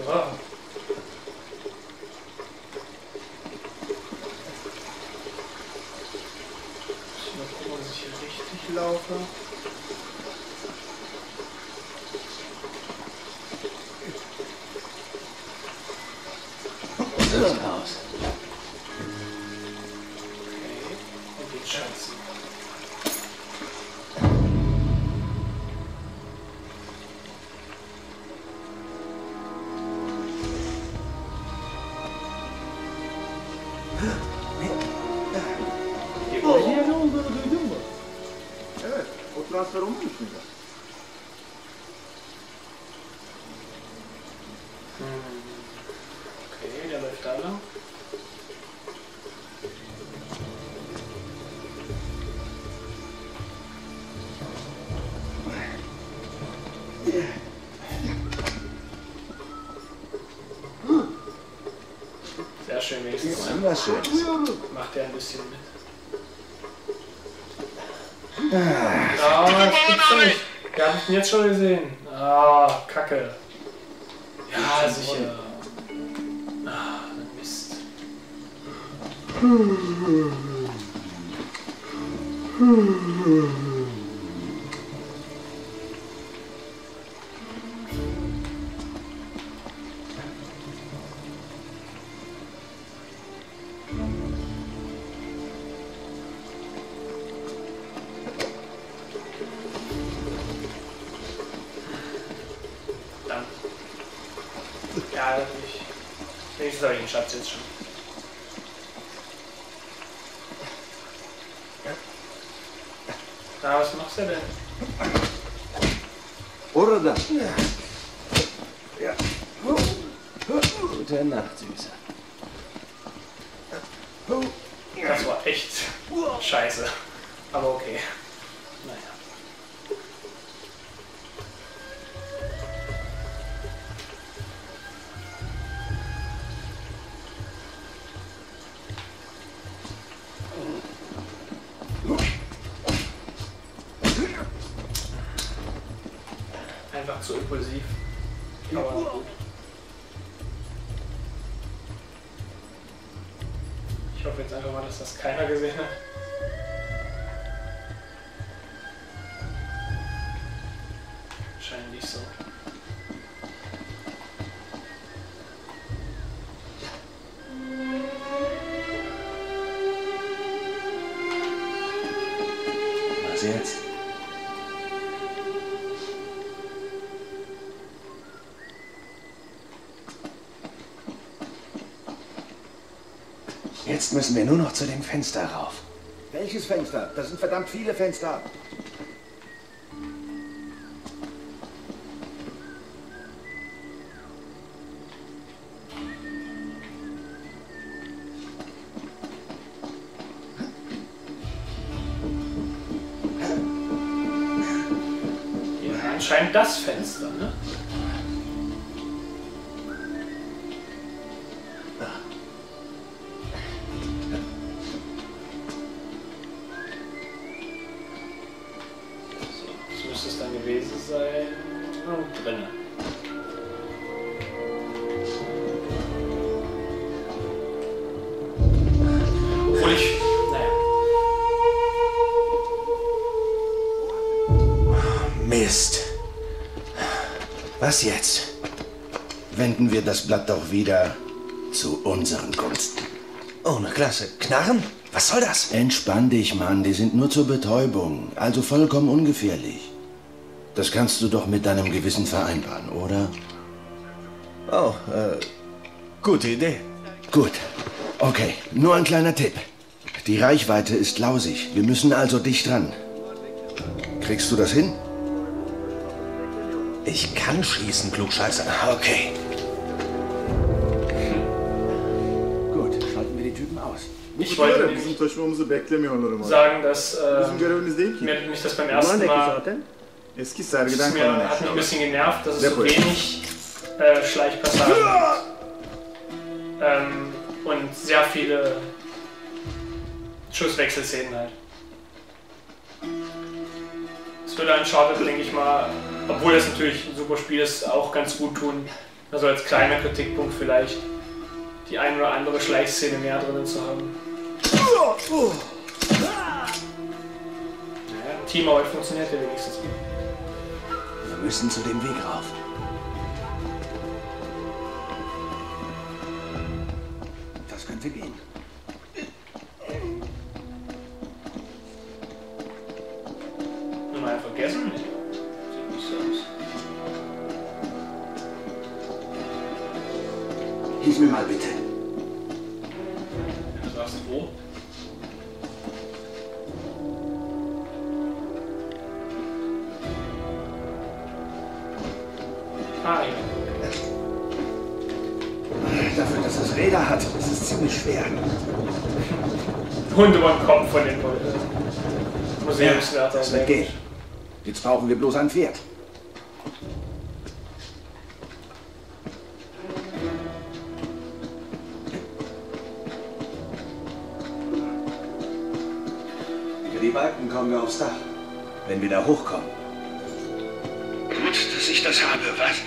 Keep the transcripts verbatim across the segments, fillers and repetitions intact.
Oh. Ich mal gucken, dass ich hier richtig laufe. Das ist raus. Okay, und jetzt Schatz. Yeni olduğunu duydun mu? Evet, o transfer olmamış mıydı? Hm. Okay, der läuft da lang. Sehr schön, wenigstens. Wunderschön. Macht er ein bisschen mit. Ah, das gibt's doch nicht. Wir haben ihn jetzt schon gesehen. Ah, Kacke. Ja, sicher. Ah, Mist. Verdammt. Ja, natürlich. Wenigstens habe ich den Schatz jetzt schon. Na, was machst du denn? Orada. Ja. Gute Nacht, Süße. Das war echt scheiße. Aber okay. Naja. Einfach zu impulsiv. Aber gut. Ich hoffe jetzt einfach mal, dass das keiner gesehen hat. Scheint nicht so. Was jetzt? Jetzt müssen wir nur noch zu dem Fenster rauf. Welches Fenster? Das sind verdammt viele Fenster. Ja, anscheinend das Fenster, ne? Müsste es dann gewesen sein. Und drinnen. Obwohl ich. Naja. Mist. Was jetzt? Wenden wir das Blatt doch wieder zu unseren Gunsten. Oh, na klasse. Knarren? Was soll das? Entspann dich, Mann. Die sind nur zur Betäubung. Also vollkommen ungefährlich. Das kannst du doch mit deinem Gewissen vereinbaren, oder? Oh, äh, gute Idee. Gut. Okay, nur ein kleiner Tipp. Die Reichweite ist lausig. Wir müssen also dicht dran. Kriegst du das hin? Ich kann schießen, Klugscheißer. Okay. Gut, schalten wir die Typen aus. Ich wollte Bizim nämlich taşımamızı beklemiyorlar umarım. sagen, dass Bizim äh, görevimiz değil ki. mir mich das beim Bunlar ersten ne ki Mal zaten? Eski das sergiden mir, kalan hat mich ein eşyalar. bisschen genervt, dass es so Sehr cool. wenig äh, Schleichpassagen gibt. Ähm, und sehr viele Schusswechselszenen halt. Das würde Uncharted, denke ich mal, obwohl das natürlich ein super Spiel ist, auch ganz gut tun, Also als kleiner Kritikpunkt vielleicht die ein oder andere Schleichszene mehr drin zu haben. Naja, Teamarbeit funktioniert ja wenigstens. Wir müssen zu dem Weg rauf. Das könnte gehen. Haben wir ja vergessen? Nee. Sieht nicht so aus. Hilf mir mal bitte. Du sagst wo? Ah, ja. Dafür, dass es Räder hat, ist es ziemlich schwer. Hund über den Kopf von den Museumswärter. Das wird gehen. Jetzt brauchen wir bloß ein Pferd. Über die Balken kommen wir aufs Dach. Wenn wir da hochkommen. Gut, dass ich das habe, was?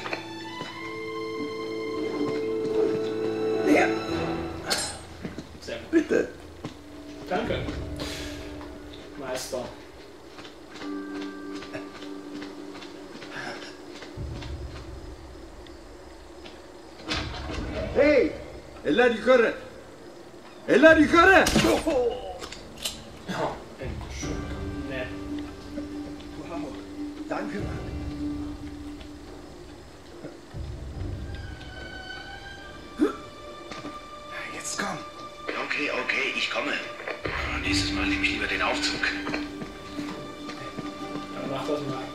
Ja, Sehr gut. bitte. Danke. Meister. Hey! Eller yukarı! Eller yukarı! Ja, schön. Nett. Wow, danke, Mann. Jetzt komm. Okay, okay, ich komme. Nächstes Mal nehme ich lieber den Aufzug. Dann mach das mal.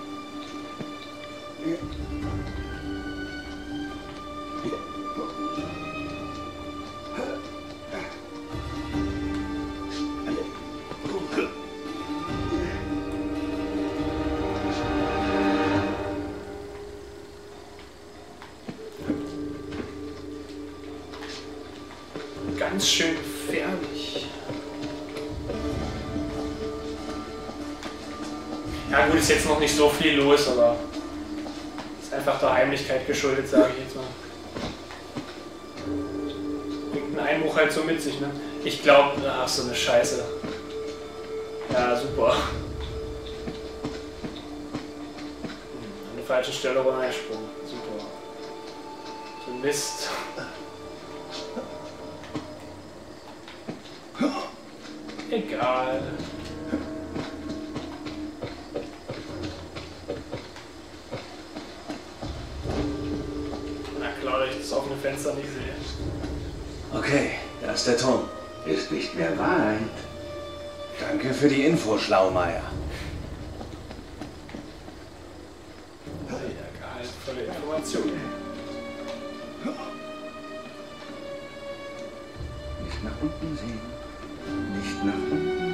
Ganz schön gefährlich. Ja gut, ist jetzt noch nicht so viel los, aber ist einfach der Heimlichkeit geschuldet, sage ich jetzt mal. Bringt einen Einbruch halt so mit sich, ne? Ich glaube, ach so eine Scheiße. Ja, super. An der falschen Stelle runtergesprungen. Super. So Mist. Egal. Na klar, dass ich das offene Fenster nicht sehe. Okay, da ist der Turm. Ist nicht mehr weit. Danke für die Info, Schlaumeier. Ja, gehaltvolle Informationen. Nicht nach unten sehen. Nicht nach unten sehen.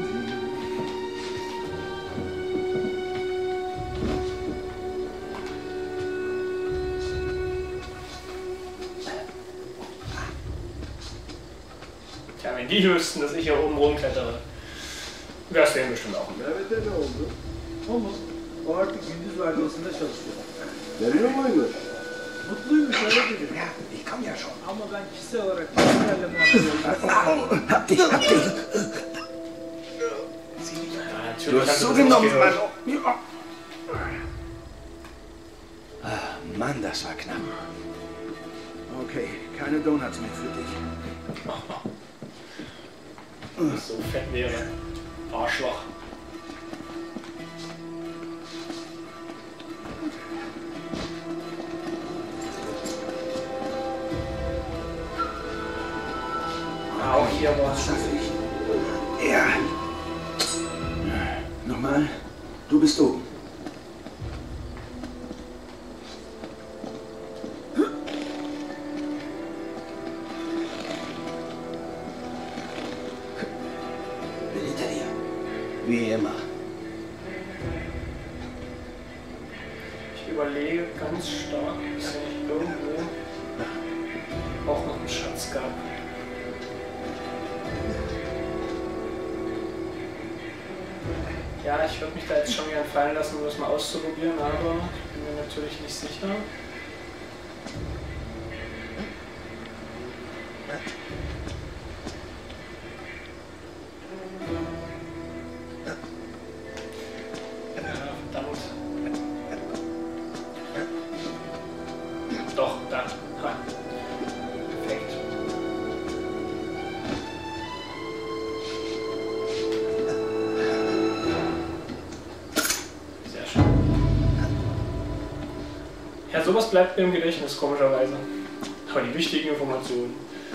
Tja, wenn die wüssten, dass ich hier oben rumklettere, das wäre bestimmt auch. Evet öyle oldu. Ama o artık gündüz vardiyasında çalışıyor. Memnun muydu? Mutluymuş öyle dedi. Ja, ich komme ja schon. Ama ben kişisel olarak bizlerle muhabbet ediyorum. Au, hab dich, hab dich. Ja, Du natürlich hast hast du das nicht zugenommen, gehört. Mann. Ja. Ah, Mann, das war knapp. Okay, keine Donuts mehr für dich. So fett wäre. Arschloch. Ja, auch hier war es Schaffe ich. Ja. Nochmal. Du bist oben. Bin hinter dir. Wie immer. Ich überlege ganz stark, ob es ja nicht irgendwo auch noch einen Schatz gab. Ja, ich würde mich da jetzt schon gern fallen lassen, um das mal auszuprobieren, aber ich bin mir natürlich nicht sicher. Sowas bleibt mir im Gedächtnis, komischerweise. Aber die wichtigen Informationen.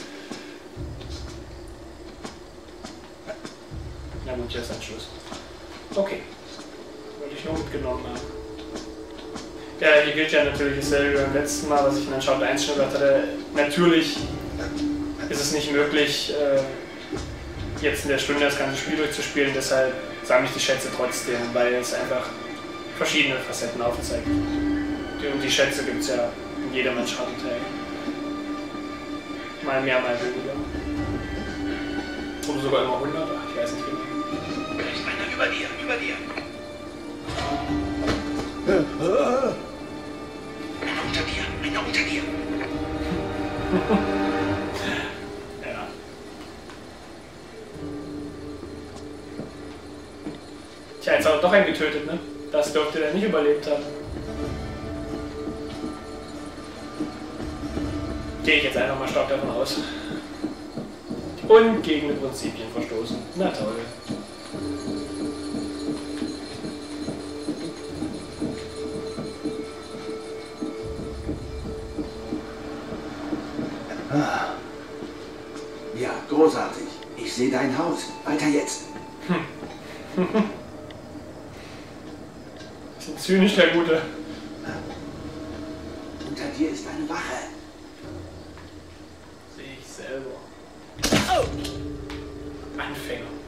Na gut, hier ist ein Schluss. Okay. Wollte ich nur mitgenommen haben. Ja, hier gilt ja natürlich dasselbe wie beim letzten Mal, was ich in den Shot eins schon gesagt hatte. Natürlich ist es nicht möglich, jetzt in der Stunde das ganze Spiel durchzuspielen, deshalb sammle ich die Schätze trotzdem, weil es einfach verschiedene Facetten aufzeigt. Und die Schätze gibt es ja in jedem Uncharted-Teil. Mal mehr, mal weniger. Oder sogar immer hundert, ach, ich weiß nicht genau. Da ist einer über dir, über dir. Einer unter dir, einer unter dir. Ja. Tja, jetzt hat er doch einen getötet, ne? Das dürfte der nicht überlebt haben. Gehe ich jetzt einfach mal stark davon aus. Und gegen die Prinzipien verstoßen. Na toll. Ja, großartig. Ich sehe dein Haus. Weiter jetzt. Das ist zynisch, der Gute. Unter dir ist eine Wache. Sehe ich selber. Anfänger.